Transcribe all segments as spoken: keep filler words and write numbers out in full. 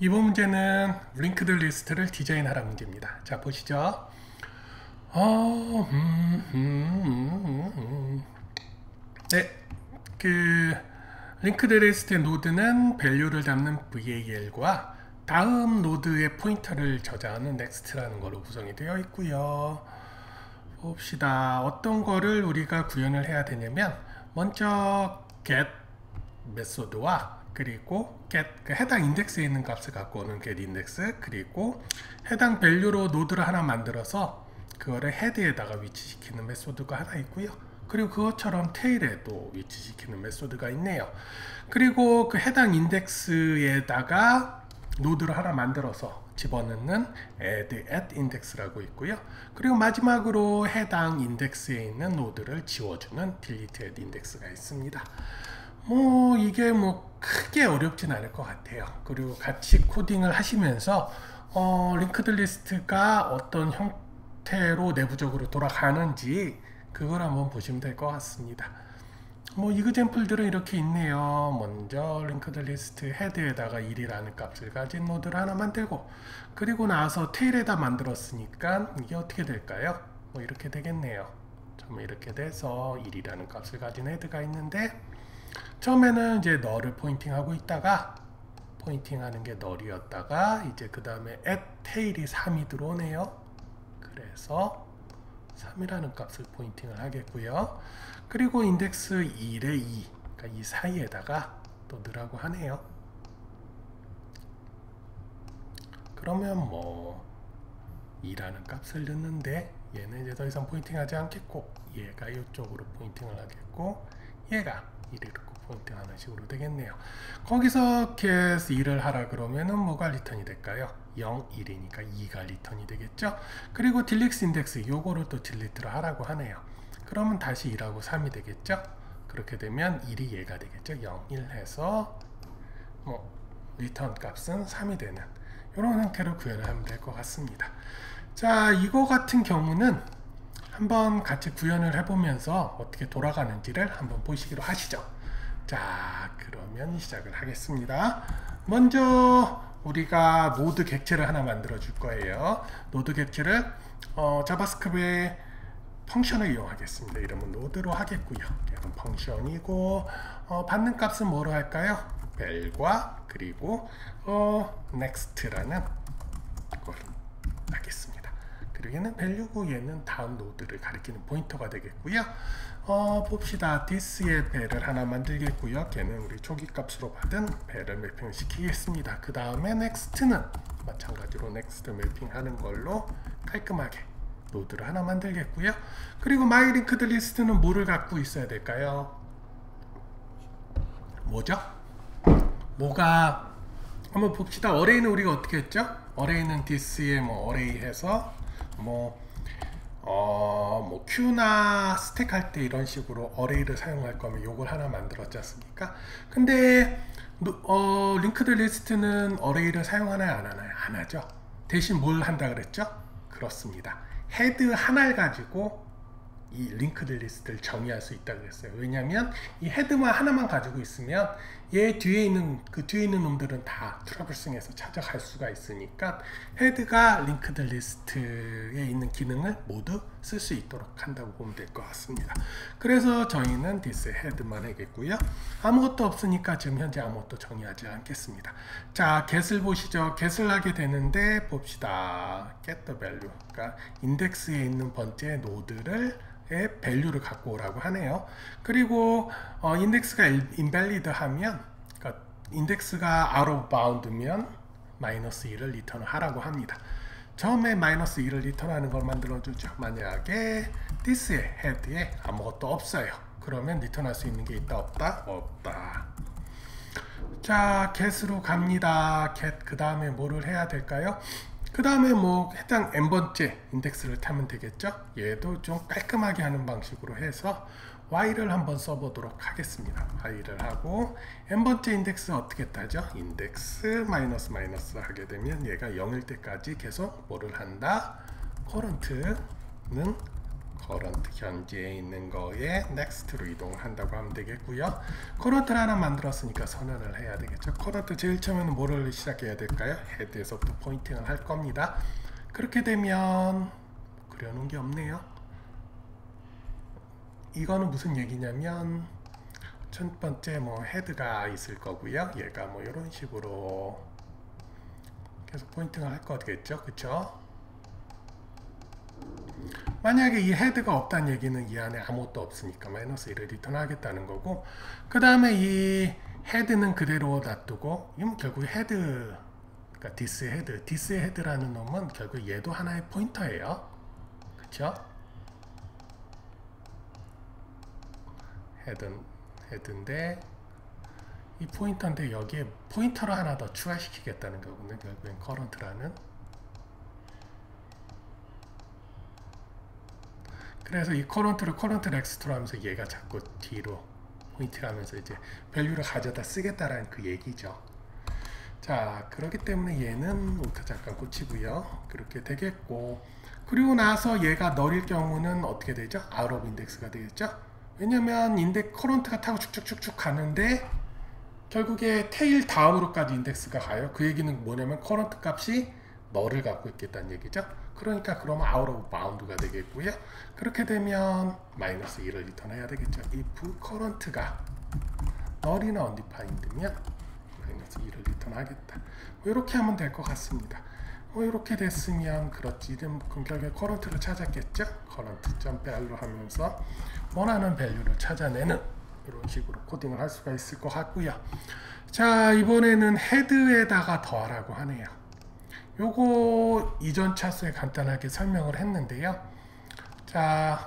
이번 문제는 링크드 리스트를 디자인하라 문제입니다. 자, 보시죠. 어, 음, 음, 음, 음. 네, 그 링크드 리스트의 노드는 밸류를 담는 브이에이엘과 다음 노드의 포인터를 저장하는 넥스트라는 걸로 구성이 되어 있고요. 봅시다. 어떤 거를 우리가 구현을 해야 되냐면 먼저 get 메소드와 그리고 get 그 해당 인덱스에 있는 값을 갖고 오는 get 인덱스, 그리고 해당 밸류로 노드를 하나 만들어서 그거를 헤드에다가 위치시키는 메소드가 하나 있고요. 그리고 그것처럼 테일에도 위치시키는 메소드가 있네요. 그리고 그 해당 인덱스에다가 노드를 하나 만들어서 집어넣는 add at index라고 있고요. 그리고 마지막으로 해당 인덱스에 있는 노드를 지워주는 delete at index가 있습니다. 뭐 이게 뭐 크게 어렵진 않을 것 같아요. 그리고 같이 코딩을 하시면서 어, 링크드 리스트가 어떤 형태로 내부적으로 돌아가는지 그걸 한번 보시면 될 것 같습니다. 뭐 이그젬플들은 이렇게 있네요. 먼저 링크드 리스트 헤드에다가 일이라는 값을 가진 노드를 하나 만들고, 그리고 나서 테일에다 만들었으니까 이게 어떻게 될까요? 뭐 이렇게 되겠네요. 처음에 이렇게 돼서 일이라는 값을 가진 헤드가 있는데, 처음에는 이제 널을 포인팅하고 있다가 포인팅하는 게 널이었다가 이제 그 다음에 at 테일이 삼이 들어오네요. 그래서 삼이라는 값을 포인팅을 하겠고요. 그리고 인덱스 일에 이, 그러니까 이 사이에다가 또 넣으라고 하네요. 그러면 뭐 이라는 값을 넣는데 얘는 이제 더 이상 포인팅하지 않겠고, 얘가 이쪽으로 포인팅을 하겠고, 얘가 이렇게 포인팅하는 식으로 되겠네요. 거기서 get 일을 하라 그러면은 뭐가 리턴이 될까요? 영, 일이니까 이가 리턴이 되겠죠. 그리고 딜렉스 인덱스 요거를 또 딜리트를 하라고 하네요. 그러면 다시 일하고 삼이 되겠죠. 그렇게 되면 일이 얘가 되겠죠. 영, 일 해서 뭐 리턴 값은 삼이 되는 이런 형태로 구현을 하면 될 것 같습니다. 자, 이거 같은 경우는 한번 같이 구현을 해보면서 어떻게 돌아가는지를 한번 보시기로 하시죠. 자, 그러면 시작을 하겠습니다. 먼저 우리가 노드 객체를 하나 만들어 줄 거예요. 노드 객체를 어, 자바스크립트의 펑션을 이용하겠습니다. 이름은 노드로 하겠고요. 얘는 펑션이고 어, 받는 값은 뭐로 할까요? 벨과 그리고 어, next라는 걸 하겠습니다. 그리고 얘는 밸류고 얘는 다음 노드를 가리키는 포인터가 되겠고요. 어, 봅시다. this의 벨을 하나 만들겠고요. 걔는 우리 초기 값으로 받은 벨을 매핑을 시키겠습니다. 그 다음에 next는 마찬가지로 next 매핑하는 걸로 깔끔하게 노드를 하나 만들겠고요. 그리고 my linked list는 뭐를 갖고 있어야 될까요? 뭐죠? 뭐가 한번 봅시다. 어레이는 우리가 어떻게 했죠? 어레이는 this에 뭐 어레이 해서 뭐 어, 뭐 Q나 스택 할 때 이런 식으로 어레이를 사용할 거면 요걸 하나 만들었지 않습니까? 근데 어, 링크드 리스트는 어레이를 사용하나요? 안 하나요? 안 하죠. 대신 뭘 한다 그랬죠? 그렇습니다. 헤드 하나를 가지고 이 링크드 리스트를 정의할 수 있다고 그랬어요. 왜냐하면 이 헤드만 하나만 가지고 있으면 얘 뒤에 있는 그 뒤에 있는 놈들은 다 트러블싱해서 찾아갈 수가 있으니까 헤드가 링크드 리스트에 있는 기능을 모두 쓸 수 있도록 한다고 보면 될 것 같습니다. 그래서 저희는 this 헤드만 하겠고요. 아무것도 없으니까 지금 현재 아무것도 정의하지 않겠습니다. 자, get을 보시죠. get을 하게 되는데 봅시다. get the value, 그러니까 인덱스에 있는 번째 노드를 의 밸류를 갖고 오라고 하네요. 그리고 어, 인덱스가 invalid 하면, 그러니까 인덱스가 out of bound면 마이너스 일을 리턴 하라고 합니다. 처음에 마이너스 일을 리턴하는 걸 만들어주죠. 만약에 this의 헤드에 아무것도 없어요. 그러면 리턴할 수 있는 게 있다 없다? 없다. 자, get으로 갑니다. get 그 다음에 뭐를 해야 될까요? 그 다음에 뭐 해당 n번째 인덱스를 타면 되겠죠. 얘도 좀 깔끔하게 하는 방식으로 해서 y를 한번 써보도록 하겠습니다. y를 하고 n번째 인덱스 어떻게 따죠? 인덱스 마이너스 마이너스 하게 되면 얘가 영일 때까지 계속 뭐를 한다? current는 current 현재에 있는 거에 next로 이동한다고 하면 되겠고요. current를 하나 만들었으니까 선언을 해야 되겠죠. current 제일 처음에는 뭐를 시작해야 될까요? head에서부터 포인팅을 할 겁니다. 그렇게 되면 그려놓은 게 없네요. 이거는 무슨 얘기냐면 첫 번째 뭐 헤드가 있을 거고요. 얘가 뭐 이런 식으로 계속 포인팅을 할 거겠죠. 그쵸? 만약에 이 헤드가 없다는 얘기는 이 안에 아무것도 없으니까 마이너스 일을 리턴 하겠다는 거고, 그 다음에 이 헤드는 그대로 놔두고, 이건 결국 헤드, 그러니까 디스 헤드, 디스 헤드라는 놈은 결국 얘도 하나의 포인터예요. 그쵸? 헤드, 헤드인데 이 포인터인데 여기에 포인터를 하나 더 추가시키겠다는 거거든요. 결국엔 커런트라는. 그래서 이 커런트를 커런트 넥스트로 하면서 얘가 자꾸 뒤로 포인트를 하면서 이제 밸류를 가져다 쓰겠다라는 그 얘기죠. 자, 그렇기 때문에 얘는 오타 잠깐 꽂히고요. 그렇게 되겠고, 그리고 나서 얘가 널일 경우는 어떻게 되죠? out of index가 되겠죠? 왜냐면 인덱 커런트가 타고 쭉쭉쭉쭉 가는데 결국에 테일 다음으로까지 인덱스가 가요. 그 얘기는 뭐냐면 커런트 값이 널을 갖고 있겠다는 얘기죠. 그러니까 그러면 out of bound가 되겠고요. 그렇게 되면 마이너스 일을 리턴해야 되겠죠. if current가 널이나 undefined면 마이너스 일을 리턴하겠다. 뭐 이렇게 하면 될 것 같습니다. 뭐 이렇게 됐으면 그렇지. 그럼 결국에 커런트를 찾았겠죠. 커런트 점 밸류 하면서 원하는 밸류를 찾아내는 이런 식으로 코딩을 할 수가 있을 것 같고요. 자, 이번에는 헤드에다가 더하라고 하네요. 요거 이전 차수에 간단하게 설명을 했는데요. 자,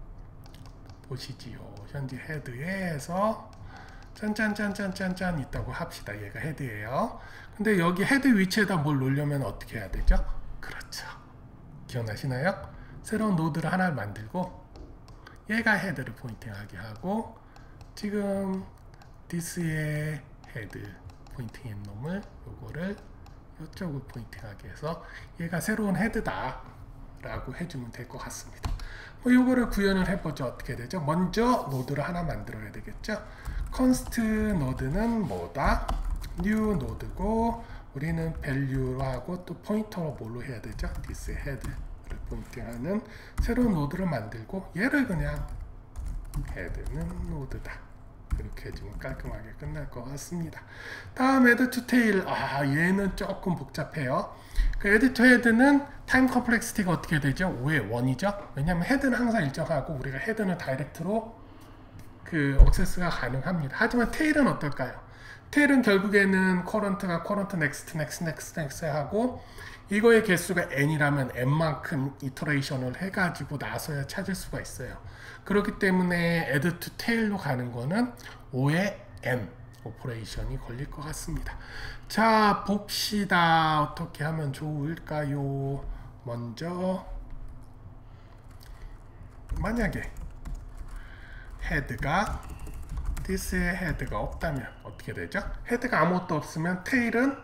보시지요. 현재 헤드에서 짠짠짠짠짠짠 있다고 합시다. 얘가 헤드예요. 근데 여기 헤드 위치에다 뭘 놓으려면 어떻게 해야 되죠? 그렇죠. 기억나시나요? 새로운 노드를 하나 만들고 얘가 헤드를 포인팅하게 하고, 지금 this의 헤드 포인팅인 놈을 요거를 이쪽으로 포인팅하게 해서 얘가 새로운 헤드다 라고 해주면 될 것 같습니다. 뭐 요거를 구현을 해보죠. 어떻게 되죠? 먼저 노드를 하나 만들어야 되겠죠. const 노드는 뭐다? new 노드고, 우리는 value하고 또 포인터로 뭘로 해야 되죠? this head를 포인팅하는 새로운 노드를 만들고, 얘를 그냥 헤드는 노드다 이렇게 해주면 깔끔하게 끝날 것 같습니다. 다음 add to tail. 아, 얘는 조금 복잡해요. 그 add to head는 타임 컴플렉시티가 어떻게 되죠? 오의 일이죠. 왜냐하면 헤드는 항상 일정하고 우리가 헤드는 다이렉트로 그 액세스가 가능합니다. 하지만 테일은 어떨까요? 테일은 결국에는 커런트가 커런트 넥스트 넥스트 넥스트 넥스트 하고, 이거의 개수가 n이라면 n만큼 이터레이션을 해가지고 나서야 찾을 수가 있어요. 그렇기 때문에 add to tail로 가는 거는 오의 n 오퍼레이션이 걸릴 것 같습니다. 자, 봅시다. 어떻게 하면 좋을까요? 먼저 만약에 헤드가 this의 헤드가 없다면 어떻게 되죠? 헤드가 아무것도 없으면 테일은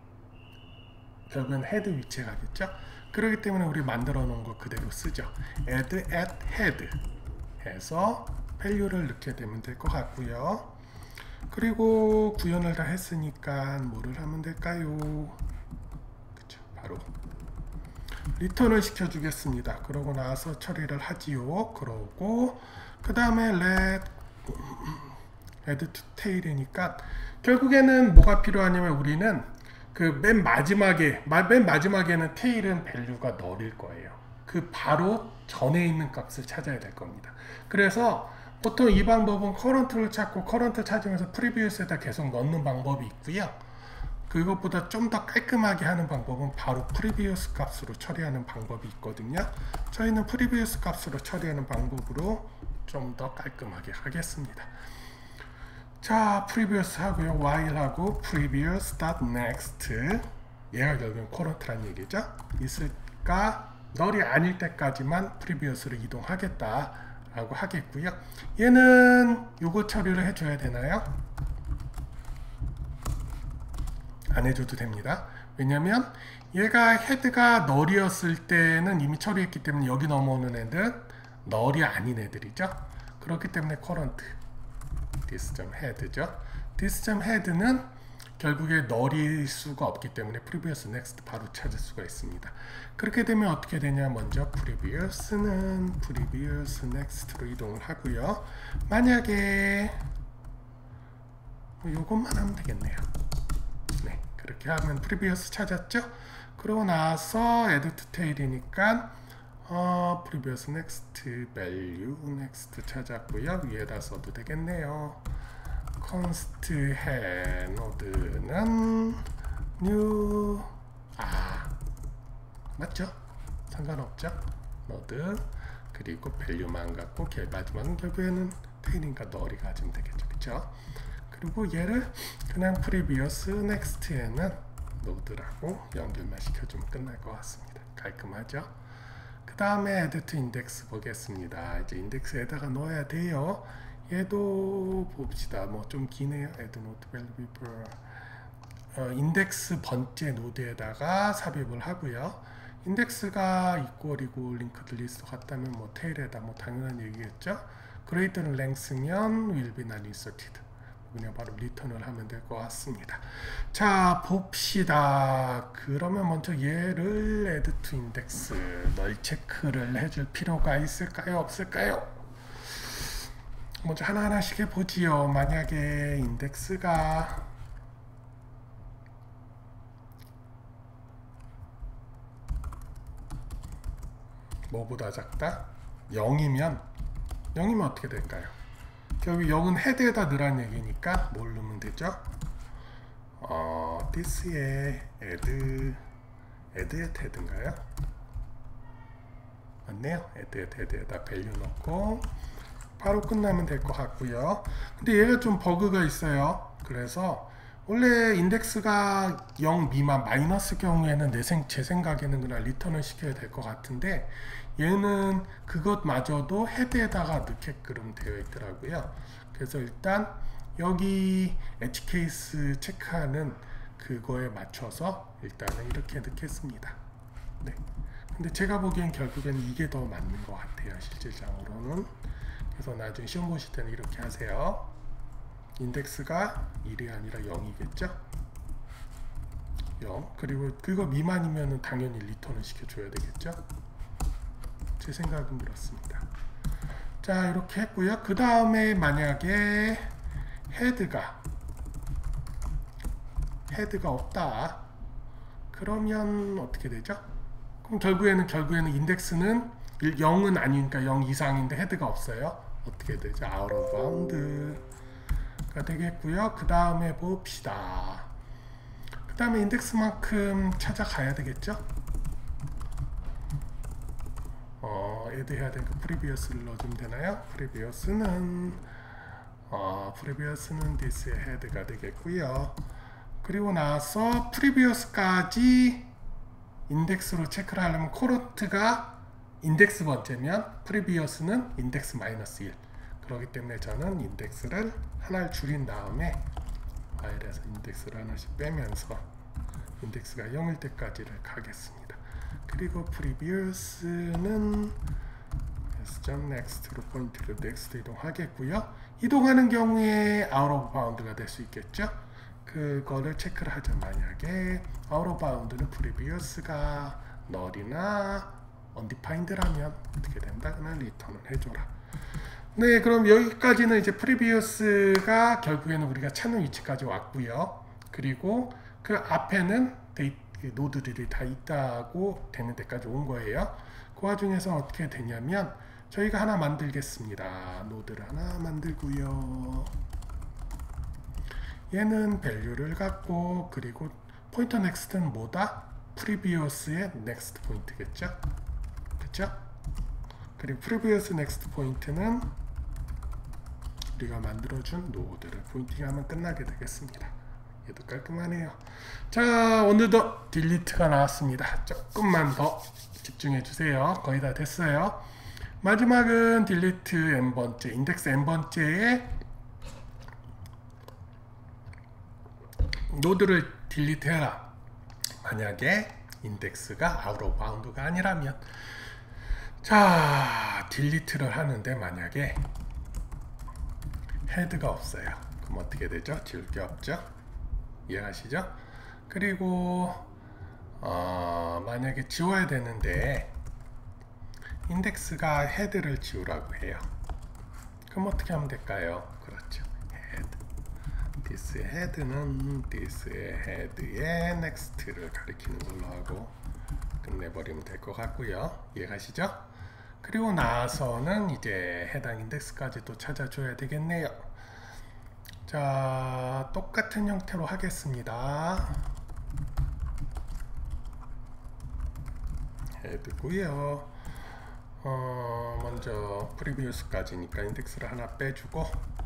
결국은 헤드 위치에 가겠죠? 그렇기 때문에 우리 만들어 놓은 거 그대로 쓰죠. add at head 해서 value를 넣게 되면 될 것 같고요. 그리고 구현을 다 했으니까 뭐를 하면 될까요? 그쵸, 바로 리턴을 시켜주겠습니다. 그러고 나서 처리를 하지요. 그러고 그 다음에 let add to tail이니까 결국에는 뭐가 필요하냐면 우리는 그 맨 마지막에 맨 마지막에는 테일은 밸류가 널일 거예요. 그 바로 전에 있는 값을 찾아야 될 겁니다. 그래서 보통 이 방법은 커런트를 찾고 커런트 찾으면서 프리비우스에다 계속 넣는 방법이 있고요. 그것보다 좀 더 깔끔하게 하는 방법은 바로 프리비우스 값으로 처리하는 방법이 있거든요. 저희는 프리비우스 값으로 처리하는 방법으로 좀 더 깔끔하게 하겠습니다. 자, previous 하고요. while 하고 previous dot next. 얘가 결국은 current란 얘기죠. 있을까? 널이 아닐 때까지만 previous로 이동하겠다 라고 하겠고요. 얘는 요거 처리를 해줘야 되나요? 안 해줘도 됩니다. 왜냐면 얘가 헤드가 널이었을 때는 이미 처리했기 때문에 여기 넘어오는 애들 널이 아닌 애들이죠. 그렇기 때문에 current this.head죠. this.head는 결국에 널일 수가 없기 때문에 previous next 바로 찾을 수가 있습니다. 그렇게 되면 어떻게 되냐, 먼저 previous는 previous next로 이동을 하고요. 만약에 요것만 하면 되겠네요. 네, 그렇게 하면 previous 찾았죠. 그러고 나서 add to tail이니까 어, previous next value next 찾았고요. 위에다 써도 되겠네요. const head node는 new 아 맞죠? 상관없죠? node 그리고 value만 갖고 마지막은 결국에는 tail인가 널이 가지면 되겠죠. 그쵸? 그리고 얘를 그냥 previous next에는 node라고 연결만 시켜주면 끝날 것 같습니다. 깔끔하죠? 그 다음에 add to index 보겠습니다. 이제 인덱스에다가 넣어야 돼요. 얘도 봅시다. 뭐 좀 기네요. add node value before 어, 인덱스 번째 노드에다가 삽입을 하고요. 인덱스가 이퀄이고 링크드 리스트 같다면 뭐 테일에다 뭐 당연한 얘기겠죠. greater length면 will be not inserted. 그냥 바로 리턴을 하면 될 것 같습니다. 자, 봅시다. 그러면 먼저 얘를 add to index 널 체크를 해줄 필요가 있을까요? 없을까요? 먼저 하나하나씩 해보지요. 만약에 인덱스가 뭐보다 작다? 영이면 영이면 어떻게 될까요? 결국 영은 헤드에다 넣으란 얘기니까 뭘 넣으면 되죠? 어, this에 add add의 head인가요? 맞네요. add의 head에다 value 넣고 바로 끝나면 될 것 같고요. 근데 얘가 좀 버그가 있어요. 그래서 원래 인덱스가 영 미만 마이너스 경우에는 내 생, 제 생각에는 그냥 리턴을 시켜야 될 것 같은데 얘는 그것마저도 헤드에다가 넣게끔 되어 있더라고요. 그래서 일단 여기 엣지 케이스 체크하는 그거에 맞춰서 일단은 이렇게 넣겠습니다. 네. 근데 제가 보기엔 결국엔 이게 더 맞는 것 같아요. 실질적으로는. 그래서 나중에 시험 보실 때는 이렇게 하세요. 인덱스가 일이 아니라 영이겠죠? 영. 그리고 그거 미만이면 당연히 리턴을 시켜줘야 되겠죠? 제 생각은 그렇습니다. 자, 이렇게 했고요. 그 다음에 만약에 헤드가 헤드가 없다. 그러면 어떻게 되죠? 그럼 결국에는 결국에는 인덱스는 영은 아니니까 영 이상인데 헤드가 없어요. 어떻게 되죠? out of bound가 되겠고요. 그 다음에 봅시다. 그 다음에 인덱스만큼 찾아가야 되겠죠? 어, add 해야 되니까 previous를 넣어주면 되나요? previous는 어, previous는 this의 head가 되겠고요. 그리고 나서 previous까지 인덱스로 체크를 하려면 current가 인덱스 번째면 previous는 인덱스 마이너스 일. 그렇기 때문에 저는 인덱스를 하나를 줄인 다음에 파일에서 인덱스를 하나씩 빼면서 인덱스가 영일 때까지를 가겠습니다. 그리고 previous는 s.next로 포인트를 next 이동하겠고요. 이동하는 경우에 out of bound가 될 수 있겠죠. 그거를 체크를 하죠. 만약에 out of bound는 previous가 null이나 undefined라면 어떻게 된다? 그냥 리턴을 해줘라. 네, 그럼 여기까지는 이제 previous가 결국에는 우리가 찾는 위치까지 왔고요. 그리고 그 앞에는 데이, 노드들이 다 있다고 되는 데까지 온 거예요. 그 와중에서 어떻게 되냐면 저희가 하나 만들겠습니다. 노드를 하나 만들고요. 얘는 value를 갖고 그리고 포인터 next는 뭐다? previous의 next 포인트겠죠? 그쵸? 그리고 previous next 포인트는 우리가 만들어준 노드를 포인팅하면 끝나게 되겠습니다. 얘도 깔끔하네요. 자, 오늘도 딜리트가 나왔습니다. 조금만 더 집중해 주세요. 거의 다 됐어요. 마지막은 딜리트 n번째, 인덱스 n번째에 노드를 딜리트 해라. 만약에 인덱스가 out of bound가 아니라면 자, 딜리트를 하는데 만약에 헤드가 없어요. 그럼 어떻게 되죠? 지울 게 없죠? 이해하시죠? 그리고 어, 만약에 지워야 되는데 인덱스가 헤드를 지우라고 해요. 그럼 어떻게 하면 될까요? 그렇죠. 헤드. this의 헤드는 this의 헤드의 next를 가리키는 걸로 하고 끝내버리면 될 것 같고요. 이해가시죠? 그리고 나서는 이제 해당 인덱스까지도 찾아줘야 되겠네요. 자, 똑같은 형태로 하겠습니다. 헤드고요. 어, 먼저 previous까지니까 인덱스를 하나 빼주고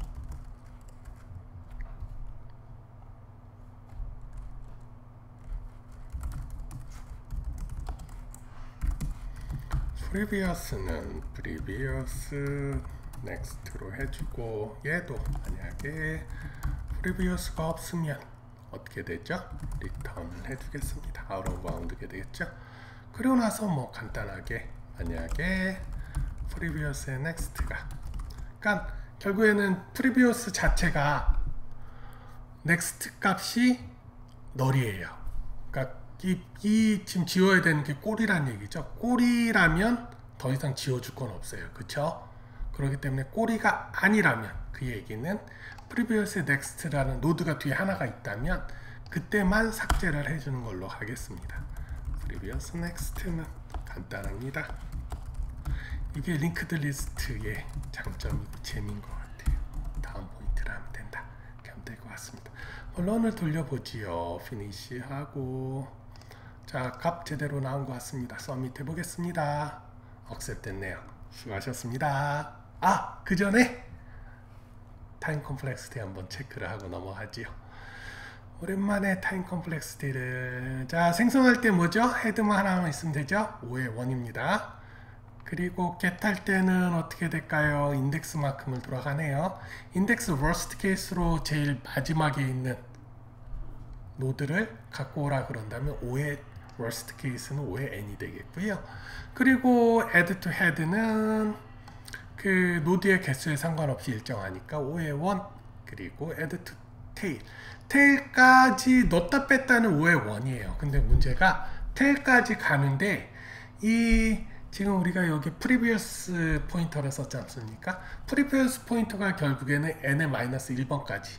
previous는 previous next로 해주고 얘도 만약에 previous가 없으면 어떻게 되죠? return을 해주겠습니다. out of bound게 되겠죠? 그리고 나서 뭐 간단하게 만약에 previous의 next가 그러니까 결국에는 previous 자체가 next 값이 널이에요. 그러니까 이, 이 지금 지워야 되는 게 꼴이란 얘기죠. 꼴이라면 더 이상 지워줄 건 없어요. 그쵸? 그렇기 때문에 꼴이가 아니라면 그 얘기는 previous의 next라는 노드가 뒤에 하나가 있다면 그때만 삭제를 해주는 걸로 하겠습니다. previous next는 간단합니다. 이게 링크드 리스트의 장점이고 재미인 것 같아요. 다음 포인트를 하면 된다. 이렇게 하면 될 것 같습니다. 런을 돌려보지요. 피니시 하고 자, 값 제대로 나온 것 같습니다. 서밋 해보겠습니다. 억셉 됐네요. 수고하셨습니다. 아! 그 전에 타임 컴플렉시티 한번 체크를 하고 넘어가지요. 오랜만에 타임 컴플렉시티를 자, 생성할 때 뭐죠? 헤드만 하나만 있으면 되죠? 오의 원입니다. 그리고 get 할 때는 어떻게 될까요? 인덱스 만큼을 돌아가네요. 인덱스 worst case로 제일 마지막에 있는 노드를 갖고 오라 그런다면 오의 worst case는 오의 n이 되겠고요. 그리고 add to head는 그 노드의 개수에 상관없이 일정하니까 오의 원 그리고 add to tail tail까지 넣었다 뺐다는 오의 원이에요. 근데 문제가 tail까지 가는데 이 지금 우리가 여기 previous 포인터를 썼지 않습니까? previous 포인터가 결국에는 n의 마이너스 일 번까지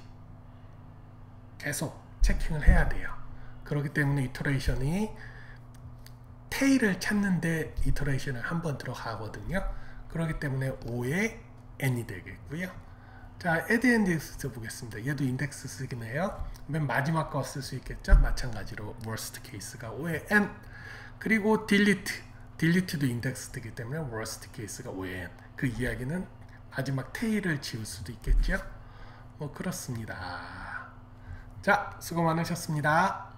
계속 체킹을 해야 돼요. 그렇기 때문에 이터레이션이 테일을 찾는데 이터레이션을 한 번 들어가거든요. 그렇기 때문에 오의 n이 되겠고요. 자, add index 보겠습니다. 얘도 인덱스 쓰긴 해요. 맨 마지막 거 쓸 수 있겠죠? 마찬가지로 worst case가 오의 n 그리고 delete 딜리트도 인덱스 되기 때문에 worst case가 오의 n. 그 이야기는 마지막 테일을 지울 수도 있겠죠. 뭐 그렇습니다. 자, 수고 많으셨습니다.